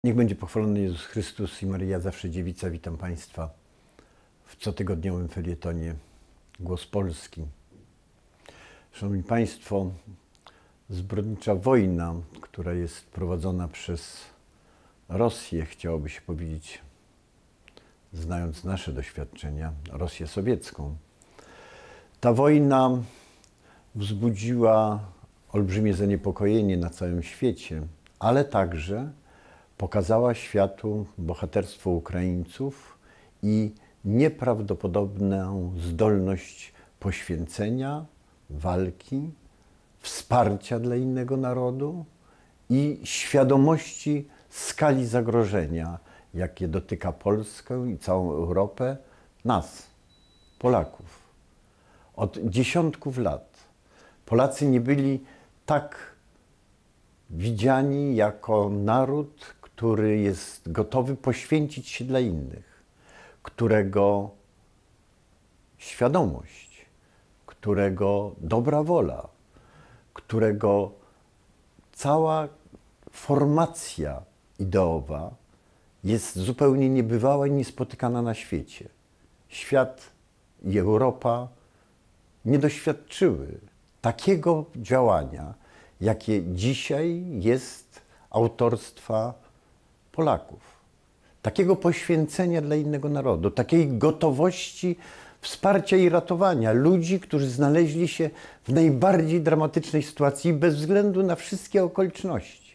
Niech będzie pochwalony Jezus Chrystus i Maryja Zawsze Dziewica. Witam Państwa w cotygodniowym felietonie Głos Polski. Szanowni Państwo, zbrodnicza wojna, która jest prowadzona przez Rosję, chciałoby się powiedzieć, znając nasze doświadczenia, Rosję sowiecką. Ta wojna wzbudziła olbrzymie zaniepokojenie na całym świecie, ale także pokazała światu bohaterstwo Ukraińców i nieprawdopodobną zdolność poświęcenia, walki, wsparcia dla innego narodu i świadomości skali zagrożenia, jakie dotyka Polskę i całą Europę, nas, Polaków. Od dziesiątków lat Polacy nie byli tak widziani jako naród, który jest gotowy poświęcić się dla innych, którego świadomość, którego dobra wola, którego cała formacja ideowa jest zupełnie niebywała i niespotykana na świecie. Świat i Europa nie doświadczyły takiego działania, jakie dzisiaj jest autorstwa Polaków. Takiego poświęcenia dla innego narodu, takiej gotowości wsparcia i ratowania ludzi, którzy znaleźli się w najbardziej dramatycznej sytuacji bez względu na wszystkie okoliczności.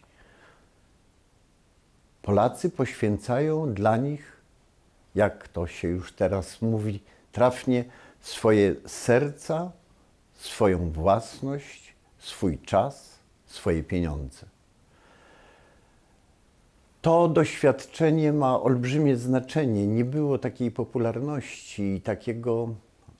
Polacy poświęcają dla nich, jak to się już teraz mówi trafnie, swoje serca, swoją własność, swój czas, swoje pieniądze. To doświadczenie ma olbrzymie znaczenie. Nie było takiej popularności i takiego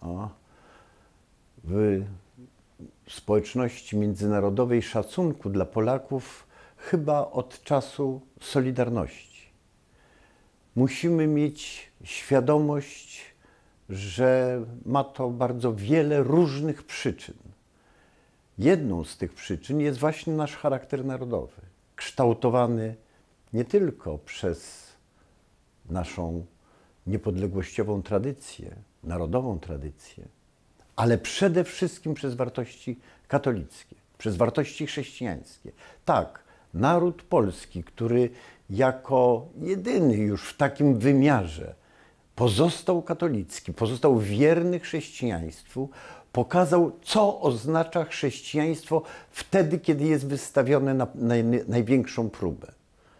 w społeczności międzynarodowej szacunku dla Polaków chyba od czasu Solidarności. Musimy mieć świadomość, że ma to bardzo wiele różnych przyczyn. Jedną z tych przyczyn jest właśnie nasz charakter narodowy, kształtowany nie tylko przez naszą niepodległościową tradycję, narodową tradycję, ale przede wszystkim przez wartości katolickie, przez wartości chrześcijańskie. Tak, naród polski, który jako jedyny już w takim wymiarze pozostał katolicki, pozostał wierny chrześcijaństwu, pokazał, co oznacza chrześcijaństwo wtedy, kiedy jest wystawione na największą próbę.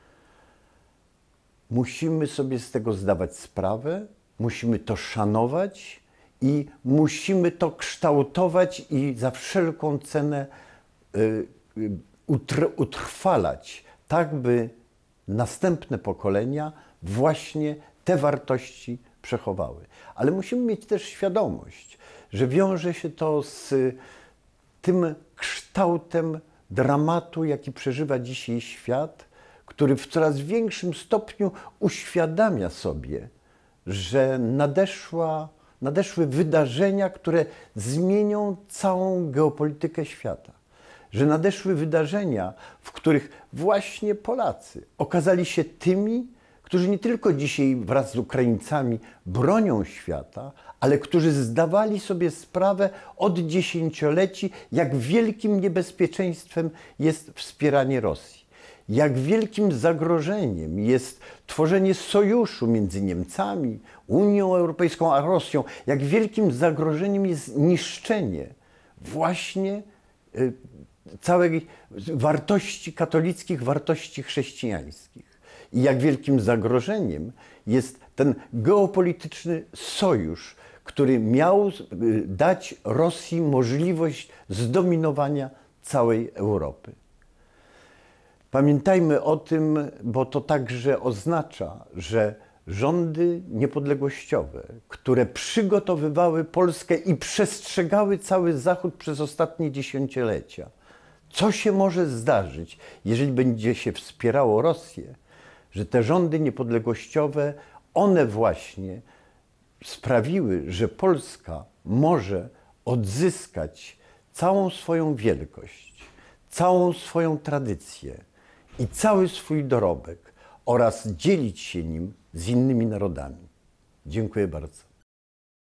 Musimy sobie z tego zdawać sprawę, musimy to szanować i musimy to kształtować i za wszelką cenę utrwalać, tak by następne pokolenia właśnie te wartości przechowały. Ale musimy mieć też świadomość, że wiąże się to z tym kształtem dramatu, jaki przeżywa dzisiaj świat, który w coraz większym stopniu uświadamia sobie, że nadeszły wydarzenia, które zmienią całą geopolitykę świata. Że nadeszły wydarzenia, w których właśnie Polacy okazali się tymi, którzy nie tylko dzisiaj wraz z Ukraińcami bronią świata, ale którzy zdawali sobie sprawę od dziesięcioleci, jak wielkim niebezpieczeństwem jest wspieranie Rosji. Jak wielkim zagrożeniem jest tworzenie sojuszu między Niemcami, Unią Europejską a Rosją. Jak wielkim zagrożeniem jest niszczenie właśnie całej wartości katolickich, wartości chrześcijańskich. I jak wielkim zagrożeniem jest ten geopolityczny sojusz, który miał dać Rosji możliwość zdominowania całej Europy. Pamiętajmy o tym, bo to także oznacza, że rządy niepodległościowe, które przygotowywały Polskę i przestrzegały cały Zachód przez ostatnie dziesięciolecia, co się może zdarzyć, jeżeli będzie się wspierało Rosję, że te rządy niepodległościowe, one właśnie sprawiły, że Polska może odzyskać całą swoją wielkość, całą swoją tradycję i cały swój dorobek oraz dzielić się nim z innymi narodami. Dziękuję bardzo.